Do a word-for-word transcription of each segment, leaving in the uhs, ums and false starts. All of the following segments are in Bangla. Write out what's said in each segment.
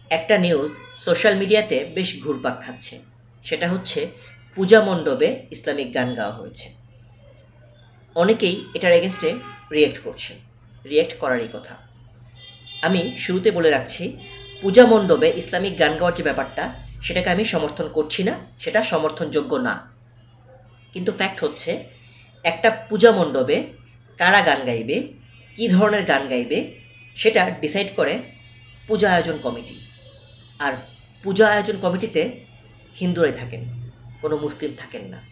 একটা নিউজ সোশ্যাল মিডিয়াতে বেশ ঘুরপাক খাচ্ছে, সেটা হচ্ছে পূজা মণ্ডপে ইসলামিক গান গাওয়া হয়েছে। অনেকেই এটার এগেনস্টে রিয়েক্ট করছে, রিয়েক্ট করারই কথা। আমি শুরুতে বলে রাখছি, পূজা মণ্ডপে ইসলামিক গান গাওয়ার যে ব্যাপারটা, সেটাকে আমি সমর্থন করছি না, সেটা সমর্থনযোগ্য না। কিন্তু ফ্যাক্ট হচ্ছে, একটা পূজা মণ্ডপে কারা গান গাইবে, কী ধরনের গান গাইবে, সেটা ডিসাইড করে পূজা আয়োজন কমিটি। আর পূজা আয়োজন কমিটিতে হিন্দুরাই থাকেন, কোনো মুসলিম থাকেন না।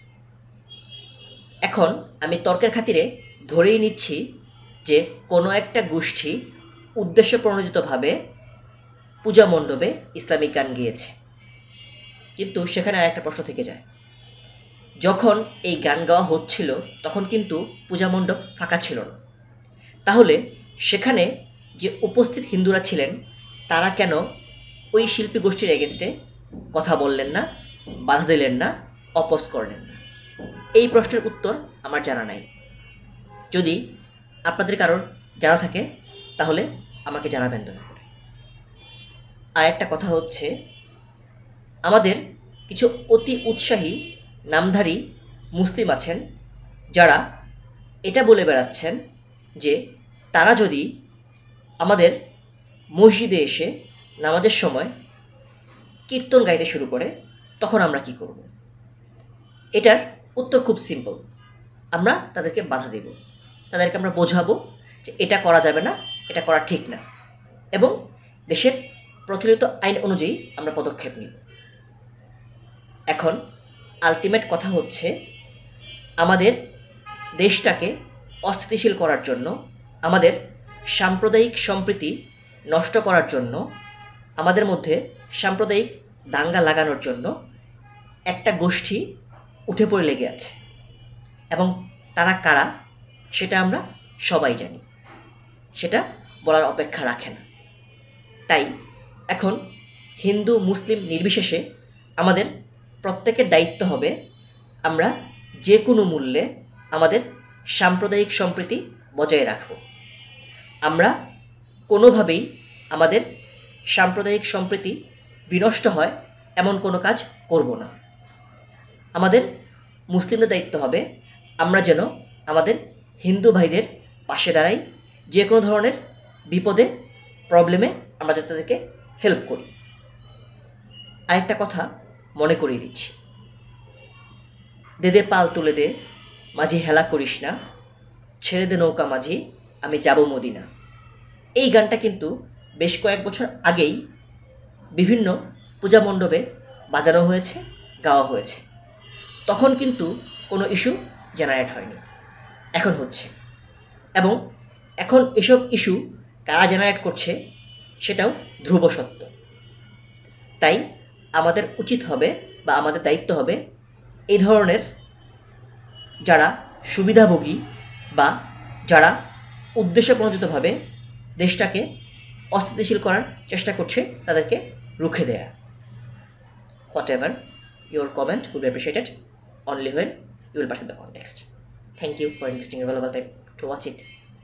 এখন আমি তর্কের খাতিরে ধরেই নিচ্ছি যে কোনো একটা গোষ্ঠী উদ্দেশ্য প্রণোদিতভাবে পূজা মণ্ডপে ইসলামিক গান গেয়েছে। কিন্তু সেখানে আর একটা প্রশ্ন থেকে যায়, যখন এই গান গাওয়া হচ্ছিল তখন কিন্তু পূজা মণ্ডপ ফাঁকা ছিল না। তাহলে সেখানে যে উপস্থিত হিন্দুরা ছিলেন, তারা কেন ওই শিল্পী গোষ্ঠীর এগেনস্টে কথা বললেন না, বাধা দিলেন না, অপোজ করলেন না? এই প্রশ্নের উত্তর আমার জানা নাই। যদি আপনাদের কারোর জানা থাকে তাহলে আমাকে জানাবেন দয়া করে। আর একটা কথা হচ্ছে, আমাদের কিছু অতি উৎসাহী নামধারী মুসলিম আছেন যারা এটা বলে বেড়াচ্ছেন যে তারা যদি আমাদের মসজিদে এসে নামাজের সময় কীর্তন গাইতে শুরু করে তখন আমরা কি করব? এটার উত্তর খুব সিম্পল। আমরা তাদেরকে বাধা দেব, তাদেরকে আমরা বোঝাবো যে এটা করা যাবে না, এটা করা ঠিক না, এবং দেশের প্রচলিত আইন অনুযায়ী আমরা পদক্ষেপ নিব। এখন আলটিমেট কথা হচ্ছে, আমাদের দেশটাকে অস্থিতিশীল করার জন্য, আমাদের সাম্প্রদায়িক সম্প্রীতি নষ্ট করার জন্য, আমাদের মধ্যে সাম্প্রদায়িক দাঙ্গা লাগানোর জন্য একটা গোষ্ঠী উঠে পড়ে লেগে আছে, এবং তারা কারা সেটা আমরা সবাই জানি, সেটা বলার অপেক্ষা রাখে না। তাই এখন হিন্দু মুসলিম নির্বিশেষে আমাদের প্রত্যেকের দায়িত্ব হবে, আমরা যে কোনো মূল্যে আমাদের সাম্প্রদায়িক সম্প্রীতি বজায় রাখব। আমরা কোনোভাবেই আমাদের সাম্প্রদায়িক সম্প্রীতি বিনষ্ট হয় এমন কোনো কাজ করব না। আমাদের মুসলিমদের দায়িত্ব হবে, আমরা যেন আমাদের হিন্দু ভাইদের পাশে দাঁড়াই, যে কোনো ধরনের বিপদে প্রবলেমে আমরা যাতে তাদেরকে হেল্প করি। আরেকটা কথা মনে করিয়ে দিচ্ছি, দে দে পাল তুলে দে মাঝি হেলা করিস না, ছেড়ে দে নৌকা মাঝি আমি যাব মদিনা। এই গানটা কিন্তু বেশ কয়েক বছর আগেই বিভিন্ন পূজা মণ্ডপে বাজানো হয়েছে, গাওয়া হয়েছে। তখন কিন্তু কোনো ইস্যু জেনারেট হয়নি, এখন হচ্ছে। এবং এখন এসব ইস্যু কারা জেনারেট করছে সেটাও ধ্রুব সত্য। তাই আমাদের উচিত হবে বা আমাদের দায়িত্ব হবে, এই ধরনের যারা সুবিধাভোগী বা যারা উদ্দেশ্যপ্রণোদিতভাবে দেশটাকে অস্থিতিশীল করার চেষ্টা করছে তাদেরকে রুখে দেয়া। Whatever your comment will be appreciated only when you will perceive the context. Thank you for investing your valuable time to watch it.